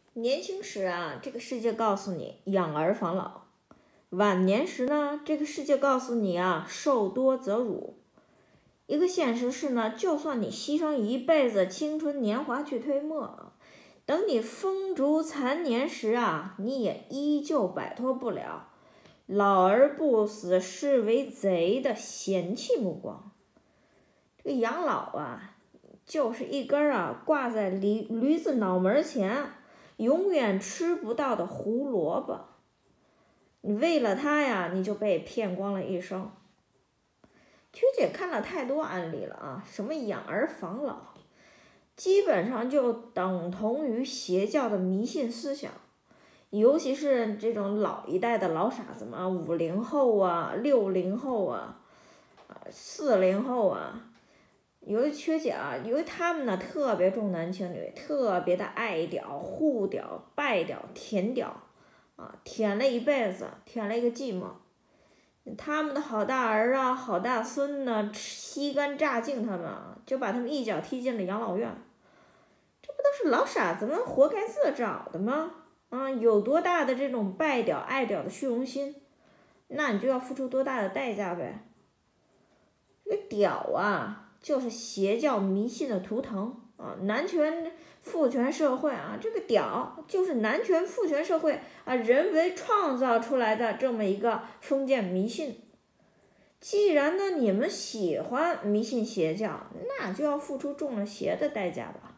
年轻时啊，这个世界告诉你养儿防老；晚年时呢，这个世界告诉你啊，受多则辱。一个现实是呢，就算你牺牲一辈子青春年华去推磨，等你风烛残年时啊，你也依旧摆脱不了老而不死是为贼的嫌弃目光。这个养老啊，就是一根啊挂在驴子脑门前永远吃不到的胡萝卜，你为了它呀，你就被骗光了一生。曲姐看了太多案例了啊，什么养儿防老，基本上就等同于邪教的迷信思想，尤其是这种老一代的老傻子嘛，50后啊、60后啊、40后啊。由于缺姐啊，由于他们呢特别重男轻女，特别的爱屌、护屌、拜屌、舔屌啊，舔了一辈子，舔了一个寂寞。他们的好大儿啊、好大孙呢，吸干榨净他们啊，就把他们一脚踢进了养老院。这不都是老傻子们活该自找的吗？啊，有多大的这种拜屌、爱屌的虚荣心，那你就要付出多大的代价呗。这个屌啊，就是邪教迷信的图腾啊，男权父权社会啊，这个屌就是男权父权社会啊人为创造出来的这么一个封建迷信。既然呢你们喜欢迷信邪教，那就要付出中了邪的代价吧。